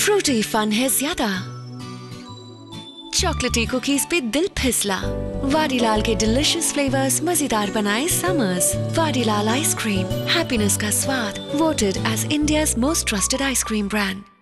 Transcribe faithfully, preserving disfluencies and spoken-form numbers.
Frooti fun है ज्यादा, चॉकलेटी कुकीज पे दिल फिसला। वाडीलाल के डिलिशियस फ्लेवर्स मजेदार बनाए समर्स। वाडीलाल आइसक्रीम, हैप्पीनेस का स्वाद। Voted as India's most trusted ice cream brand.